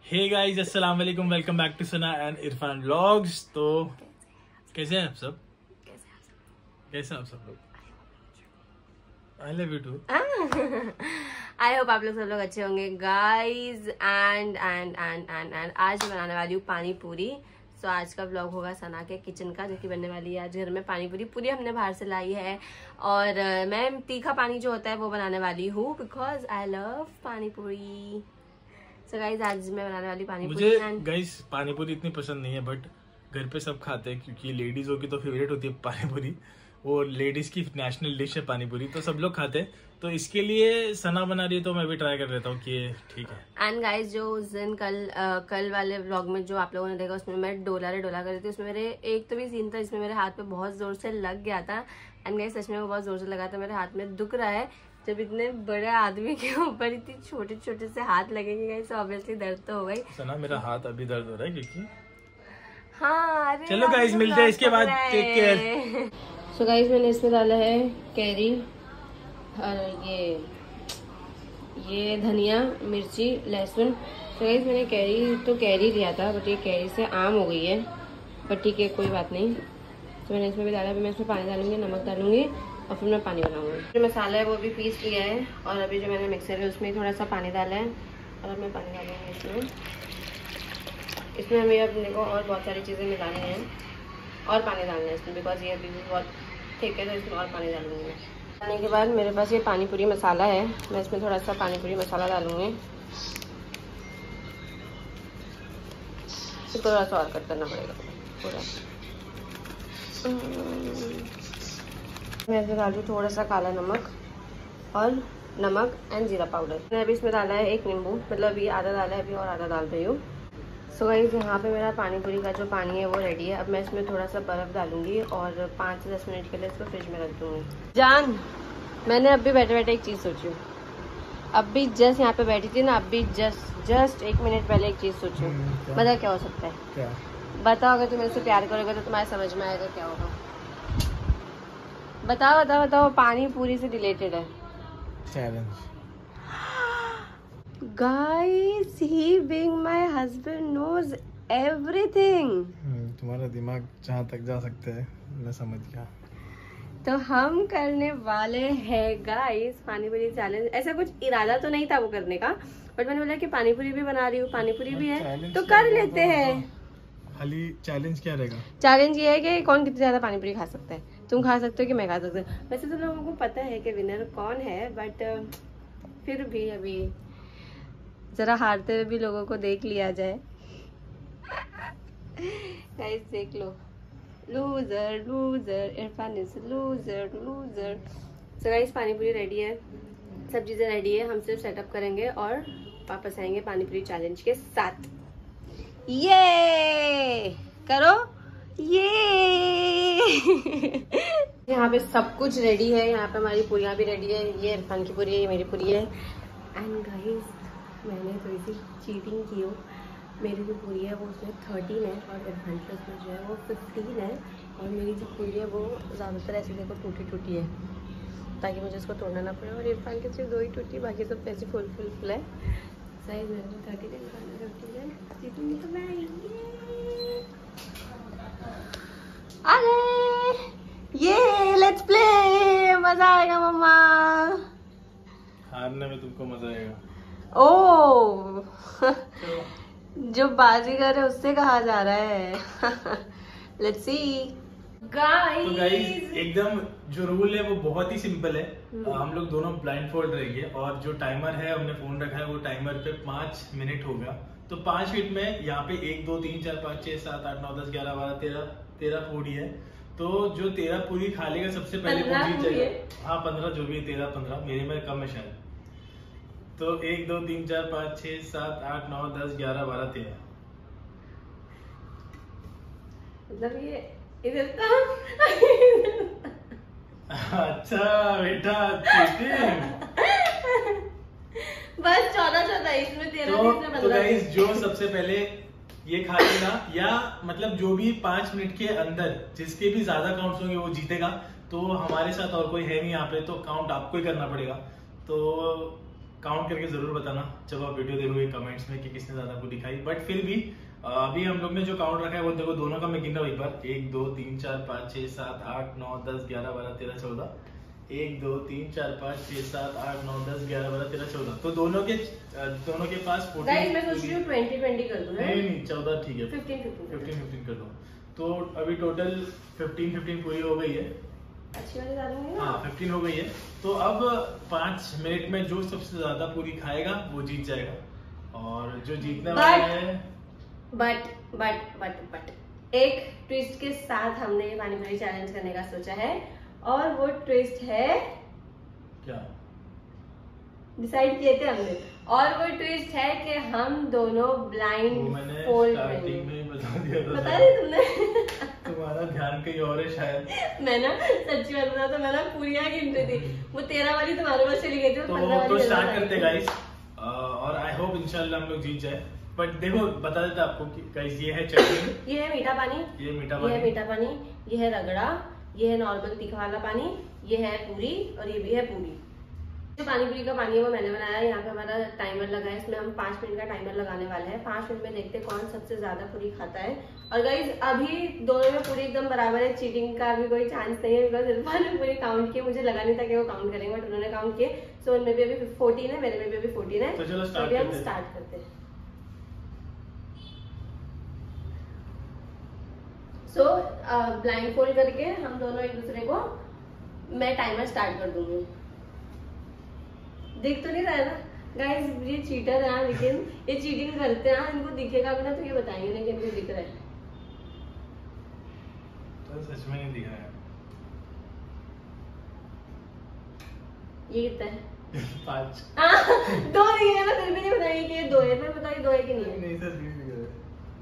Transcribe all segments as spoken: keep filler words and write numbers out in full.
हे guys, अस्सलाम वालेकुम, welcome back to Sana and Irfan vlogs. तो कैसे हैं आप सब? कैसे हैं आप सब लोग? I love you too. I hope आप लोग सब लोग अच्छे होंगे guys. And and and and and आज मैं बनाने वाली हूँ पानी पूरी। सो so, आज का व्लॉग होगा सना के किचन का, जो कि बनने वाली है आज घर में पानी पूरी। पूरी हमने बाहर से लाई है और uh, मैं तीखा पानी जो होता है वो बनाने वाली हूँ बिकॉज आई लव पानी पूरी। सो so, गाइज आज मैं बनाने वाली पानी पूरी। मुझे गाइज पानी पूरी इतनी पसंद नहीं है, बट घर पे सब खाते हैं क्योंकि लेडीजों की तो फेवरेट होती है पानी पूरी। वो लेडीज की नेशनल डिश है पानी पूरी, तो सब लोग खाते हैं। तो इसके लिए सना बना रही है तो मैं भी ट्राई कर लेता हूँ कि ठीक है। एंड गाइज जो उस दिन कल आ, कल वाले व्लॉग में जो आप लोगों ने देखा उसमें मैं डोला रे डोला कर रही थी, उसमें मेरे एक तो भी सीन था जिसमें मेरे हाथ पे बहुत जोर से लग गया था। एंड गाइज सच में वो बहुत जोर से लगा था, मेरे हाथ में दुख रहा है। जब इतने बड़े आदमी के ऊपर इतनी छोटे छोटे से हाथ लगेंगे गाइज तो ऑब्वियसली दर्द तो हो गई। सना मेरा हाथ अभी दर्द हो रहा है क्योंकि हाँ अरे चलो गाइज मिलते हैं इसके बाद, टेक केयर। सो गाइज मैंने इसमें डाला है कैरी और ये ये धनिया मिर्ची लहसुन। तो गाइज मैंने कैरी तो कैरी लिया था बट ये कैरी से आम हो गई है, बट ठीक है कोई बात नहीं। तो मैंने इसमें भी डाला, मैं इसमें पानी डालूंगी, नमक डालूंगी और फिर मैं पानी बनाऊंगी। जो मसाला है वो भी पीस लिया है और अभी जो मैंने मिक्सर है उसमें थोड़ा सा पानी डाला है और अब मैं पानी डालूंगी इसमें। इसमें हमें अपने को और बहुत सारी चीज़ें मिलानी हैं और पानी डालना है इसमें बिकॉज ये अभी भी बहुत ठीक है, तो इसमें और पानी डालूंगी। डालने के बाद मेरे पास ये पानी पूरी मसाला है, मैं इसमें थोड़ा सा पानी पूरी मसाला डालूंगी। थोड़ा सा और कट करना पड़ेगा पूरा। मैं इसमें डालूँ थोड़ा सा काला नमक और नमक एंड जीरा पाउडर। मैंने अभी इसमें डाला है एक नींबू, मतलब ये आधा डाला है अभी और आधा डाल रही हूँ। सो गाइस यहाँ पे मेरा पानी पूरी का जो पानी है वो रेडी है। अब मैं इसमें थोड़ा सा बर्फ़ डालूंगी और पाँच से दस मिनट के लिए इसको फ्रिज में रख दूँगी। जान मैंने अभी बैठे बैठे एक चीज़ सोची हूँ, अभी जस्ट यहाँ पे बैठी थी ना, अभी जस्ट जस्ट एक मिनट पहले एक चीज़ सोची हूँ। पता क्या हो सकता है? क्या? बताओ, अगर तुम मेरे से प्यार करोगे तो तुम्हारे समझ में आएगा क्या होगा। बताओ बताओ बताओ, पानी पूरी से रिलेटेड है। Challenge. Guys, he being my husband knows everything. तुम्हारा दिमाग जहाँ तक जा सकते हैं मैं समझ गया। तो हम करने वाले हैं गाइस पानी पूरी चैलेंज। ऐसा कुछ इरादा तो नहीं था वो करने का, बट मैंने बोला कि पानी पूरी भी बना रही हूँ, पानी पूरी भी है तो कर लेते हैं। खाली चैलेंज क्या रहेगा? चैलेंज ये है कि कौन कितनी ज्यादा पानी पूरी खा सकता है। तुम खा सकते हो कि मैं खा सकती हूँ। वैसे तो लोगों को पता है कि विनर कौन है, बट फिर भी अभी जरा हारते हुए भी लोगों को देख लिया जाए। गाइस देख लो, loser loser Irfan is loser loser. So guys पानी पूरी रेडी है, सब चीज़ें रेडी है, हम सिर्फ सेटअप करेंगे और वापस आएंगे पानी पूरी चैलेंज के साथ। ये करो ये यहाँ पे सब कुछ रेडी है, यहाँ पे हमारी पूरियाँ भी रेडी है। ये इरफान की पूरी है, ये मेरी पूरी है। एंड गाइस मैंने थोड़ी सी चीटिंग की हो, मेरी जो पूरी है वो उसमें थर्टीन है और इरफान की उसमें जो है वो फिफ्टीन है। और मेरी जो पूरी है वो ज़्यादातर ऐसे देखो टूटी टूटी है ताकि मुझे इसको तोड़ना ना पड़े, और इरफान की सिर्फ दो ही टूटी, बाकी सब ऐसे फुल फुल फुल है। साइज मेरे को थर्टीन है, इरफान में फिफ्टीन है। चीटिंग तो मैं अरे ये लेट्स प्ले, मज़ा आएगा मम्मा। हारने में तुमको मजा आएगा। ओ जो बाजीगर है उससे कहा जा रहा है। Let's see guys. तो गाइस एकदम जो रूल है वो बहुत ही सिंपल है। हम लोग दोनों ब्लाइंड फोल्ड रहेंगे और जो टाइमर है हमने फोन रखा है वो टाइमर पे पाँच मिनट होगा। तो पाँच मिनट में यहाँ पे एक दो तीन चार पाँच छह सात आठ नौ दस ग्यारह बारह तेरह तेरह पूरी है। तो जो तेरह पूरी खा लेगा सबसे पहले वो जीत जाएगा। हाँ पंद्रह, जो भी है तेरह पंद्रह, मेरे में कम है शायद। तो एक दो तीन चार पाँच छह सात आठ नौ दस ग्यारह बारह तेरह। मतलब ये इधर था। अच्छा बेटा चीटिंग। बस चौदह चौदह इसमें तेरह तो, इसमें तो गाइस जो सबसे पहले ये खा लेगा, या मतलब जो भी पांच मिनट के अंदर जिसके भी ज्यादा काउंट्स होंगे वो जीतेगा। तो हमारे साथ और कोई है नहीं यहाँ पे, तो काउंट आपको ही करना पड़ेगा। तो काउंट करके जरूर बताना जब आप वीडियो देखोगे कमेंट्स में कि किसने ज्यादा पूरी खाई। बट फिर भी अभी हम लोग ने जो काउंट रखा है वो देखो, दोनों का मैं गिन रहा हूँ एक बार, एक दो तीन चार पाँच छह सात आठ नौ दस ग्यारह बारह तेरह चौदह, एक दो तीन चार पाँच छह सात आठ नौ दस ग्यारह बारह तेरह चौदह। तो दोनों के दोनों के पास गाइस मैं सोच रही हूँ ट्वेंटी ट्वेंटी कर दूं। नहीं नहीं चौदह ठीक है, फिफ्टीन फिफ्टीन फिफ्टीन कर दो। तो अभी टोटल फिफ्टीन फिफ्टीन पूरी हो गई है। अच्छी वाली डालूंगी ना? हाँ फिफ्टीन हो गई है। तो अब पाँच मिनट में जो सबसे ज्यादा पूरी खाएगा वो जीत जाएगा, और जो जीतने वाला है। बट बट बट बट एक ट्विस्ट के साथ हमने ये पानी पूरी चैलेंज करने का सोचा है, और वो ट्विस्ट है क्या डिसाइड किए थे हमने, और वो ट्विस्ट है कि हम दोनों ब्लाइंड फोल्ड में बता दिया था। बता रही तुमने तुम्हारा ध्यान कहीं और है शायद। मैं ना सच्ची बात बता तो मैं ना पूरियां गिन रही थी, वो तेरह वाली तुम्हारे पास चली गई थी, तो, तो स्टार्ट करते गाइस, और आई होप इंशाल्लाह हम लोग जीत जाए। बट देखो बता देता आपको कि गाइस ये है चटनी, ये है मीठा पानी, ये मीठा पानी, ये है मीठा पानी, ये है रगड़ा, ये है नॉर्मल तीखा वाला पानी, ये है पूरी, और ये भी है पूरी। जो पानी पूरी का पानी है वो मैंने बनाया है। यहाँ पे हमारा टाइमर लगा है, इसमें हम पाँच मिनट का टाइमर लगाने वाले हैं। पाँच मिनट में देखते हैं कौन सबसे ज्यादा पूरी खाता है। और गाइज अभी दोनों में पूरी एकदम बराबर है, चीटिंग का भी कोई चांस नहीं है, बिकॉज इरफान ने पूरी काउंट किए, मुझे लगा नहीं था कि वो काउंट करेंगे, बट उन्होंने काउंट किए। सो उनमें भी अभी फोर्टीन है, मेरे में भी अभी फोर्टीन है। तो चलो स्टार्ट करते हैं। स्टार्ट करते हैं। सो ब्लाइंड फोल्ड करके हम दोनों एक दूसरे को, मैं टाइमर स्टार्ट कर दूंगी। दिख तो नहीं रहा है ना गाइस, ये चीटर है लेकिन ये चीटिंग करते हैं, इनको दिखेगा भी ना तो ये बताएंगे ना कि इनको दिख रहा है। तो सच में नहीं दिख रहा है। ये कितना है? पाँच। दो दिख रहा है ना, फिर भी नहीं बताएंगे कि ये दो है, फिर बताइए दो है कि नहीं है। नहीं सच में दिख रहा है।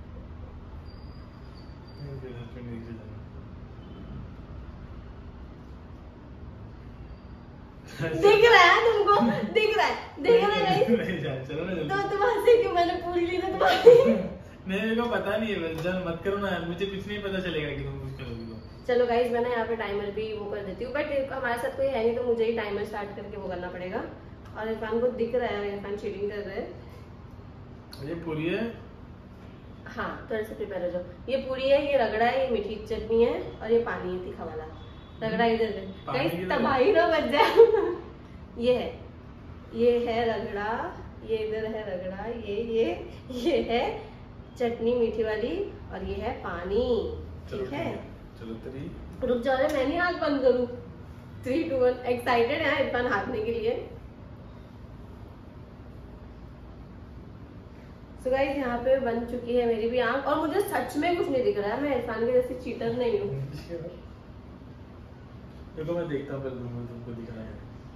दिख रहा है तुमको, दिख रहा है, दिख रहा है नहीं जान चलो ना जल्दी। तो तुम हंसे क्यों? मैंने पूरी ली ना तुम्हारी। नहीं मेरे को पता नहीं है, जान मत करो ना, मुझे कुछ नहीं पता चलेगा कि तुम कुछ करोगी तो। चलो गाइस मैं ना यहाँ पे टाइमर भी वो कर देती हूँ, बट हमारे साथ कोई है नहीं तो मुझे ही टाइमर स्टार्ट करके वो करना पड़ेगा। और इरफान को दिख रहा है, इरफान चीटिंग कर रहे हैं। ये पूरी है। हाँ थोड़ा सा प्रिपेयर हो जाओ। ये पूरी है, ये रगड़ा है, ये मीठी चटनी है, और ये पानी है तीखा वाला। रगड़ा इधर है, तबाही ना बच जाए। ये है, ये है रगड़ा, ये इधर है रगड़ा, ये ये ये है चटनी मीठी वाली, और ये है पानी। ठीक है चलो थ्री। रुक जाओ रे, मैं नहीं हाथ बंद करूँ। Three two one. एक्साइटेड है इरफान हारने के लिए। सो गाइस यहाँ पे बन चुकी है मेरी भी आंख, और मुझे सच में कुछ नहीं दिख रहा है, मैं इरफान के जैसे चीटर नहीं हूँ। देखो मैं देखता हूँ पहले तुमको, तुमको दिख रहा है।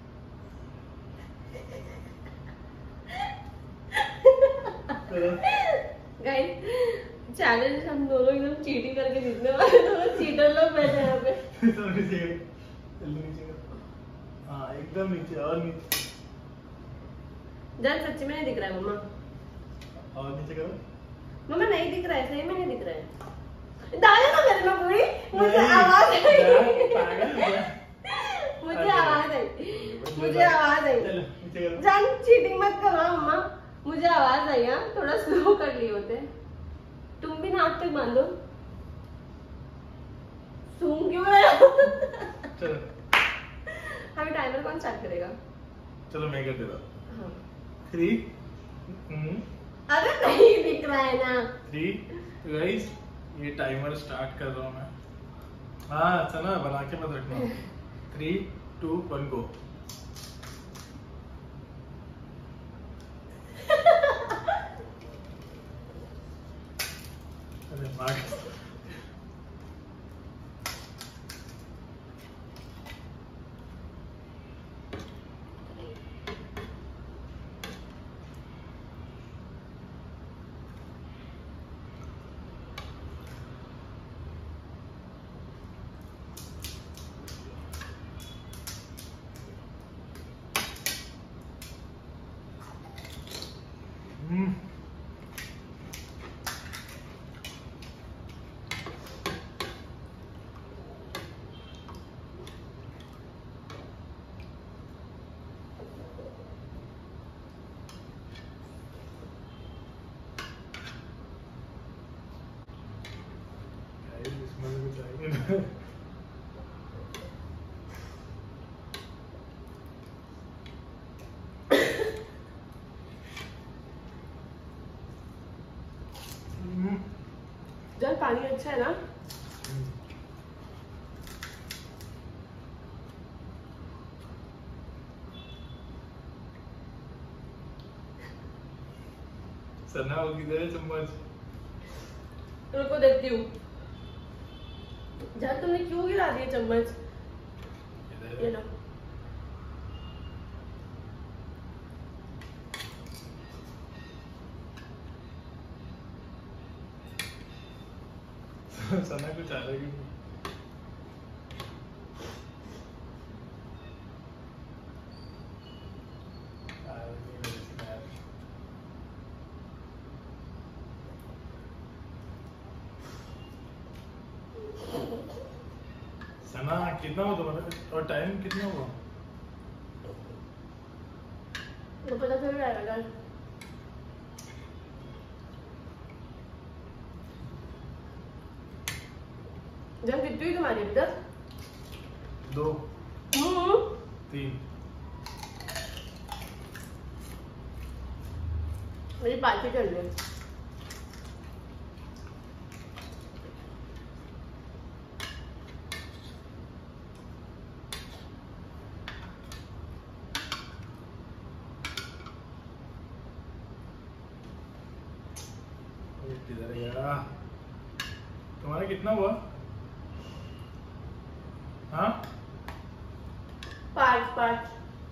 गाइस चैलेंज हम दोनों एकदम चीटिंग करके जीतने वाले, दोनों चीटर लोग बैठे हैं यहाँ पे। तो नीचे जल्दी नीचे कर। हाँ एकदम नीचे, और नीचे। जान सच्ची में नहीं दिख रहा है मम्मा, और नीचे करो। मम्मा नहीं दिख रहा है, सही में नहीं दिख रहा है। डाले ना मेरे में पूरी, मुझे आवाज आई, मुझे आवाज आई, मुझे आवाज आई। जान चीटिंग मत करो मम्मा, मुझे आवाज आई। हाँ थोड़ा स्लो कर लिए होते। तुम भी नाक तक बांधो, सूंघ क्यों रहे हो? चलो हमें टाइमर कौन स्टार्ट करेगा? चलो मैं कर देता हूँ। हाँ थ्री। अरे नहीं दिख रहा है ना। थ्री। गाइस ये टाइमर स्टार्ट कर रहा हूँ मैं। हाँ अच्छा ना, बना के मत रखना। Three two one go. अरे भाग। जल पानी अच्छा है ना? सना वो किधर है चम्मच? रुको देखती हूँ। जल तुमने क्यों गिरा दिया चम्मच? ये लो। सना कुछ आ रहा है? सना कितना हुआ तुम्हारा और टाइम कितना हुआ? तो पता चल जाएगा। जन कितनी हुई तुम्हारी अभी तक? दो तीन मेरी पार्टी चल रही है। किधर गया? तुम्हारा कितना हुआ? हाँ पाँच पाँच।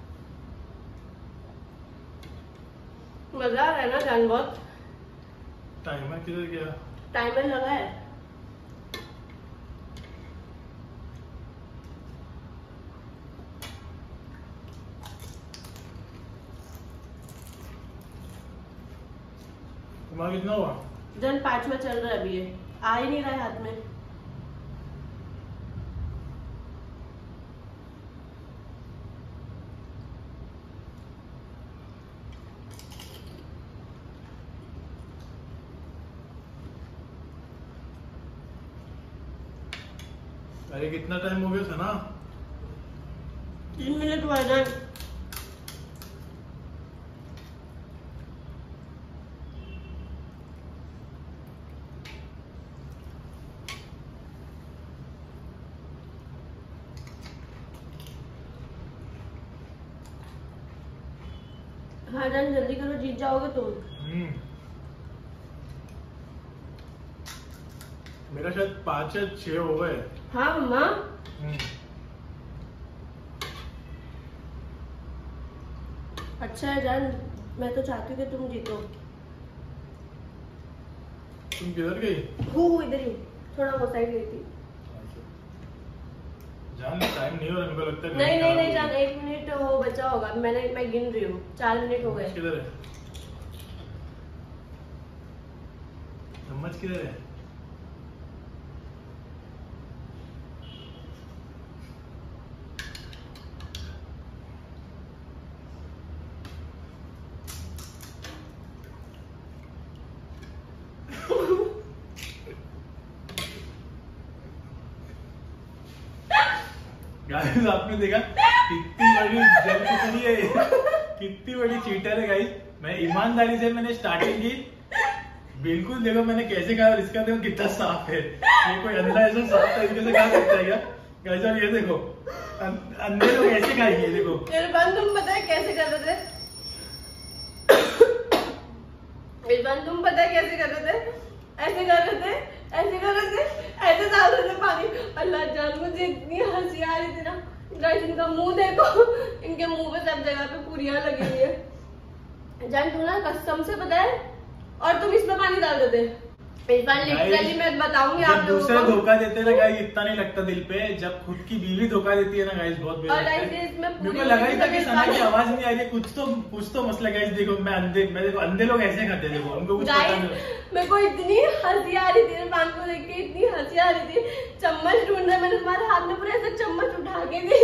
मजा आ रहा है ना जान बहुत? टाइमर किधर गया? टाइमर लगा है। तुम्हारा कितना हुआ? जन पाँच में चल रहा है अभी, ये आ ही नहीं रहा है हाथ में। अरे कितना टाइम हो गया था ना? तीन मिनट हुआ जन। हाँ जन जल्दी करो, जीत जाओगे तुम। हम्म मेरा शायद पाँच या छह हो गए। हाँ मम्मा। अच्छा है जान, मैं तो चाहती हूँ कि तुम जीतो। तुम किधर गई? हूँ इधर ही, थोड़ा वो साइड गई थी। जान टाइम नहीं हो रहा, मेरे को लगता है। नहीं नहीं नहीं जान, एक मिनट वो बचा होगा। मैंने मैं गिन रही हूँ, चार मिनट हो गए। किधर है चम्मच? किधर है? गाइस आपने देखा कितनी बड़ी जल कितनी है, कितनी बड़ी चीटर है गाइस। मैं ईमानदारी से मैंने स्टार्टिंग की, बिल्कुल देखो मैंने कैसे कहा और इसका देखो कितना साफ है। ये कोई अंधा ऐसा साफ तरीके से खा सकता है क्या गाइस? और ये देखो अंधे लोग ऐसे खाएंगे। देखो इरफान तुम पता है कैसे कर रहे थे? इरफान तुम पता है कैसे कर रहे थे? ऐसे कर रहे थे, ऐसे कर रहे थे, ऐसे डाल रहे थे पानी। अल्लाह जान मुझे इतनी हंसी आ रही थी ना। गाइस इनका मुंह देखो, इनके मुंह पे सब जगह पे पुरियां लगी हुई है। जान तुम ना कसम से पता है, और तुम इसमें पानी डाल देते। इरफान लिटरली मैं बताऊंगी आप लोगों को। दूसरे धोखा देते ना गाइस इतना नहीं लगता दिल पे, जब खुद की बीवी धोखा देती है ना गाइस बहुत बुरा लगता है। मेरे को लगा ही था कि सना की आवाज नहीं आ रही, कुछ तो कुछ तो मसला गाइस। देखो मैं अंधे मैं देखो अंधे लोग ऐसे खाते, देखो उनको कुछ पता नहीं। मेरे को इतनी हंसी आ रही थी इरफान को देख के, इतनी हंसी आ रही थी। चम्मच ढूंढ रहा, मैंने तुम्हारे हाथ में पूरा ऐसा चम्मच उठा के दी।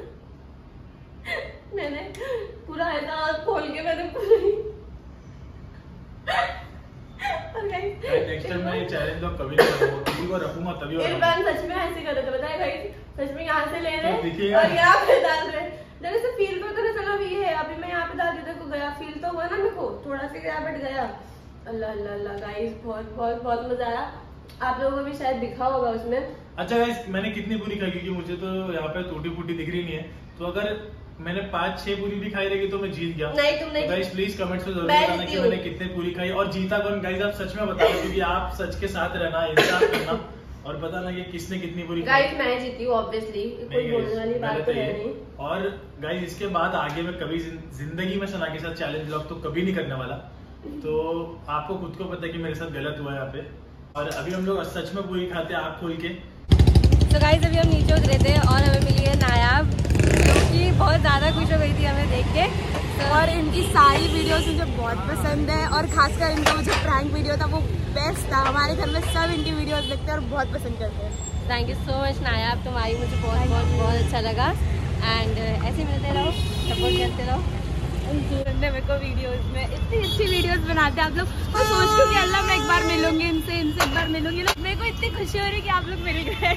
मैंने पूरा ऐसा खोल के मैंने पूरी नेक्स्ट टाइम मैं चैलेंज तो कभी नहीं करूंगा, किसी को रखूंगा तभी होगा। इरफान सच में ऐसे कर रहे थे, बताया गाइस, सच में यहाँ से ले रहे तो और यहाँ पे डाल रहे। जब से फील तो तो चलो अभी ये है, अभी मैं यहाँ पे डाल दी देखो गया, फील तो हुआ ना मेरे को, थोड़ा सा यहाँ बैठ गया। अल्लाह अल्लाह अल्लाह गाइस, बहुत बहुत बहुत मजा आया। आप लोगों को भी शायद दिखा होगा उसमें। अच्छा गाइस, मैंने कितनी पूरी खाई, क्योंकि मुझे तो यहाँ पे टूटी फूटी दिख रही नहीं है, तो अगर मैंने पाँच छह पूरी भी खाई रहेगी तो मैं जीत गया। नहीं तुम नहीं। गाइस प्लीज कमेंट्स में जरूर बताना कि मैंने कितने पूरी खाई और जीता कौन। गाइस आप सच में बताओ, क्योंकि आप सच के साथ रहना, इंसाफ करना और बताना कि किसने कितनी पूरी खाई। गाइस मैं जीती हूँ ऑब्वियसली, कोई बोलने वाली बात तो है नहीं। और गाइस इसके बाद आगे मैं कभी जिंदगी में सना के साथ चैलेंज ब्लॉग तो कभी नहीं करने वाला, तो आपको खुद को पता है कि मेरे साथ गलत हुआ है यहाँ पे। और अभी हम लोग सच में पूरी खाते हैं आँख खोल के। तो गाइस अभी हम नीचे उतरे थे और हमें मिली है नायाब, जो कि बहुत ज़्यादा खुश हो गई थी हमें देख के। और इनकी सारी वीडियोस मुझे बहुत पसंद है और खासकर इनका जो प्रैंक वीडियो था वो बेस्ट था। हमारे घर में सब इनकी वीडियोस देखते हैं और बहुत पसंद करते हैं। Thank you so much Nayab, तुम्हारी मुझे बहुत बहुत बहुत अच्छा लगा। एंड ऐसे मिलते रहो, सपोर्ट करते रहो। ने मेरे को वीडियोस में इतनी अच्छी वीडियोस बनाते हैं आप लोग। मैं सोचती हूँ कि अल्लाह मैं एक बार मिलूंगी इनसे, इनसे एक बार मिलूंगी ना। मेरे को इतनी खुशी हो रही है कि आप लोग मिल गए।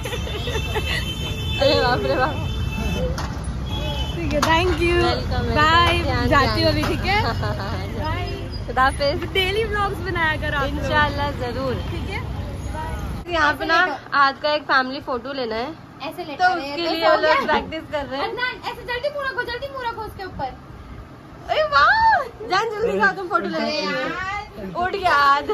अरे बाप रे बाप। ठीक है, थैंक यू, बाय। जाती हूँ अभी, ठीक है, बाय, खुदा हाफिज़। डेली व्लॉग्स बनाया करो आप, इंशाल्लाह जरूर, ठीक है। यहाँ पे ना आज का एक फैमिली फोटो लेना है, ऐसे लेते तो उसके लिए वो लोग प्रैक्टिस कर रहे हैं। ऐसे जल्दी पूरा को, जल्दी पूरा को उसके ऊपर। अरे वाह, जान जल्दी खाओ, तुम फोटो लेने के लिए। उठ गया आज।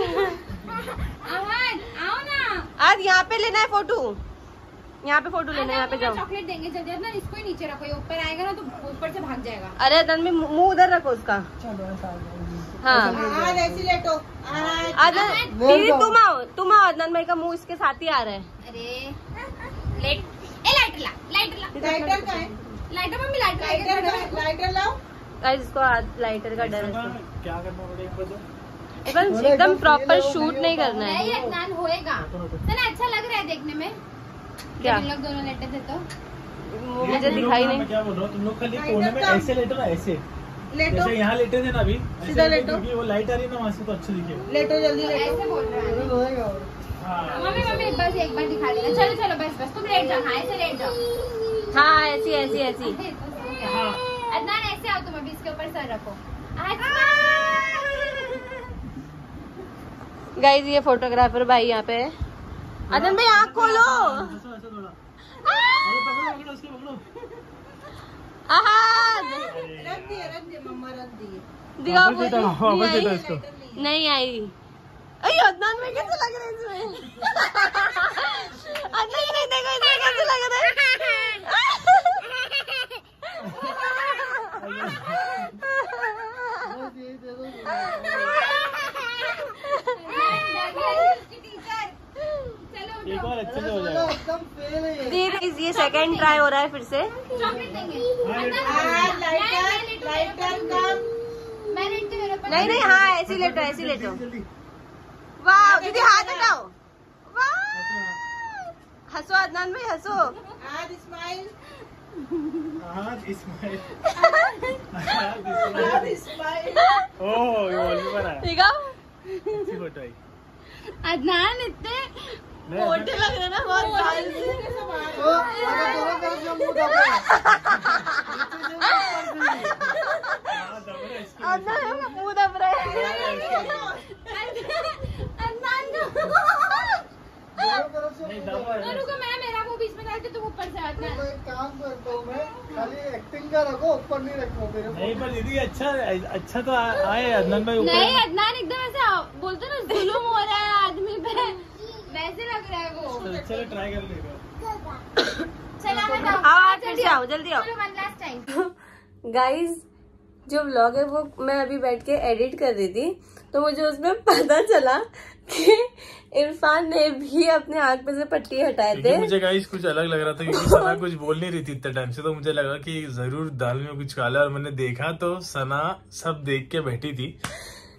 आवाज आओ ना, आज यहाँ पे लेना है फोटो, यहाँ पे फोटो लेना है, यहाँ पे जाओ। चॉकलेट देंगे जल्दी ना, इसको ही नीचे रखो, ये ऊपर आएगा ना तो ऊपर से भाग जाएगा। अरे तन में मुंह उधर रखो उसका। हाँ ऐसी लेटो। अदन दीदी तुम आओ, तुम आओ, अदनान भाई का मुंह इसके साथ ही आ रहा है। अरे लेट, ए लाइटर ला, लाइटर ला, लाइटर का है, लाइटर मम्मी, लाइटर लाइटर लाओ। गाइस इसको लाइटर का डर है, क्या करना पड़ेगा? एकदम एकदम प्रॉपर शूट नहीं करना है। नहीं अदनान होएगा, चलो अच्छा लग रहा है देखने में। क्या हम लोग दोनों लेटे थे तो मुझे दिखाई नहीं। मैं क्या बोल रहा हूँ, तुम लोग खाली कोने में ऐसे लेटो ना, ऐसे जैसे यहाँ लेटे थे ना अभी, सीधा लेटो, क्योंकि वो लाइट आ रही है ना वहाँ से, तो अच्छा दिखेगा। लेटो जल्दी लेटो। ऐसे बोल रहा है मम्मी, मम्मी बस एक बार दिखा देना। चलो चलो बस बस, तुम लेट जाओ, हाँ ऐसे लेट जाओ। हाँ ऐसी ऐसी ऐसी। अदनान ऐसे आओ, तुम अभी इसके ऊपर सर रखो। गाइस ये फोटोग्राफर भाई यहाँ पे है। अदन भाई आँख खोलो। दिखाओ फोटो, नहीं आई। अरे अदनान में कैसे लग रहा है इसमें? अदनान नहीं, देखो इसमें कैसे लग रहा है। एक बार अच्छे से हो जाएगा। दीदी ये सेकंड ट्राई हो रहा है फिर से। नहीं नहीं, हाँ ऐसी लेटो, ऐसी लेटो। वाह दीदी हाथ हटाओ, वाह हंसो अदनान भाई, हंसो। आज स्माइल, आज स्माइल, आज स्माइल। ओह ये वॉलपेपर है, ठीक है। अच्छी फोटो आई। अदनान इतने मोटे लग रहे ना बहुत साल से। अदनान मुंह दब रहा है। रुको, मैं मेरा मुंह बीच में डाल के तुम ऊपर से आते हैं। एक काम करता हूँ मैं, खाली एक्टिंग का रखो, ऊपर नहीं रखो मेरे। नहीं पर दीदी अच्छा अच्छा तो आए अदनान भाई ऊपर। नहीं अदनान एकदम ऐसे बोलते ना जुलूम हो रहा है आदमी पे, वैसे लग रहा है वो। चलो ट्राई कर लेगा। चला हटाओ, आओ जल्दी आओ, जल्दी आओ। चलो वन लास्ट टाइम। गाइस जो व्लॉग है वो मैं अभी बैठ के एडिट कर रही थी, तो मुझे उसमें पता चला कि इरफान ने भी अपने आँख पे से पट्टी हटाए थे। मुझे गाइस कुछ अलग लग रहा था, क्योंकि सना कुछ बोल नहीं रही थी इतने टाइम से, तो मुझे लगा कि जरूर दाल में कुछ काला, और मैंने देखा तो सना सब देख के बैठी थी।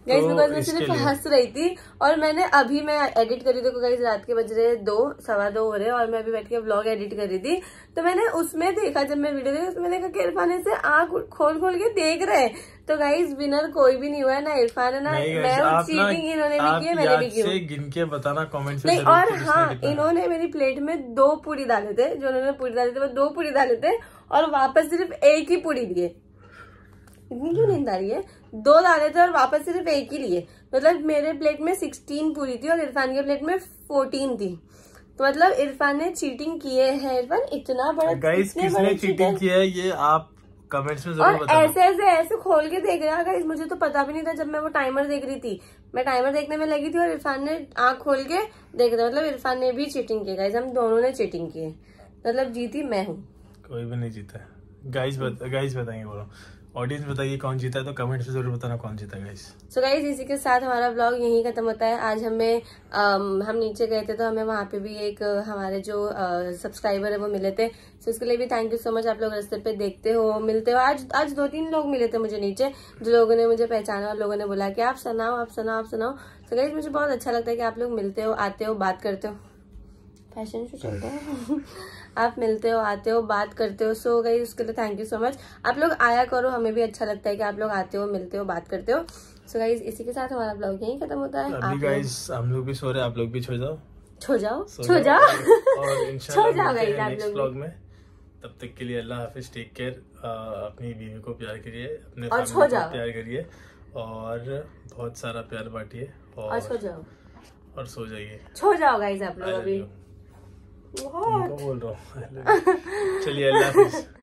गाइस तो बिकॉज मैं इसके सिर्फ लिए- हंस रही थी और मैंने अभी मैं एडिट कर रही थी। देखो गाइस रात के बज रहे दो सवा दो हो रहे और मैं अभी बैठ के व्लॉग एडिट कर रही थी। तो मैंने उसमें देखा, जब मैं वीडियो देखी उसमें देखा कि इरफान ऐसे आंख खोल खोल के देख रहे हैं। तो गाइस विनर कोई भी नहीं हुआ है, ना इरफान है ना नहीं guys, मैं हूँ। आप ना- चीटिंग इन्होंने भी आप की है, मैंने भी याद की है। से गिन के बताना कमेंट में नहीं जरूर और कि किसने हाँ, कितना- इन्होंने मेरी प्लेट में दो पूरी डाले थे, जो उन्होंने पूरी डाले थे वो दो पूरी डाले थे और वापस सिर्फ एक ही पूरी लिए। इतनी क्यों नींद आ रही है? दो डाले थे और वापस सिर्फ एक ही लिए। मतलब मेरे प्लेट में सिक्सटीन पूरी थी और इरफान के प्लेट में फोर्टीन थी। तो मतलब इरफान ने चीटिंग किए है। इरफान इतना बड़ा गाइस इतने किसने बड़े चीटिंग cheater- किया है ये आप कमेंट्स में और जरूर बताना। ऐसे ऐसे ऐसे खोल के देख रहा गाइस, मुझे तो पता भी नहीं था। जब मैं वो टाइमर देख रही थी, मैं टाइमर देखने में लगी थी और इरफान ने आंख खोल के देख रहा। मतलब इरफान ने भी चीटिंग की गाइस, हम दोनों ने चीटिंग की है। मतलब जीती मैं हूँ, कोई भी नहीं जीता। गाइस बत, गाइस बताएंगे, बोलो ऑडियंस बताइए कौन जीता है, तो कमेंट्स में जरूर बताना कौन जीता गाइस। सो so गाइज इसी के साथ हमारा ब्लॉग यहीं खत्म होता है। आज हमें um, हम नीचे गए थे तो हमें वहाँ पे भी एक uh, हमारे जो सब्सक्राइबर uh, है वो मिले थे। सो so उसके लिए भी थैंक यू सो मच। आप लोग रास्ते पे देखते हो, मिलते हो। आज आज दो तीन लोग मिले थे मुझे नीचे, जो लोगों ने मुझे पहचाना और लोगों ने बोला कि आप सुनाओ आप सुनाओ आप सुनाओ। सो गाइज मुझे बहुत अच्छा लगता है कि आप लोग मिलते हो, आते हो, बात करते हो। फैशन शो चलता है आप मिलते हो, आते हो, बात करते हो। सो गाइस उसके लिए थैंक यू सो मच। आप लोग आया करो, हमें भी अच्छा लगता है कि आप लोग आते हो, मिलते हो, बात करते हो। सो गाइस इसी के साथ हमारा ब्लॉग यहीं खत्म होता है। अभी गाइस हम लोग भी सो रहे हैं, आप लोग भी सो जाओ, छो जाओ सो छो जाओ और छो इंशाल्लाह जाओ मिलते गाइस हैं आप नेक्स्ट लोग व्लॉग में। तब तक के लिए अल्लाह हाफिज, टेक केयर। अपनी बीवी को प्यार करिए, अपने और family छो को जाओ। प्यार करिए और बहुत सारा प्यार बांटिए और छो और जाओ और सो जाइए। छो जाओ गाइस आप I लोग love अभी। you। उनको बोल रहा हूँ चलिए अल्लाह हाफिज।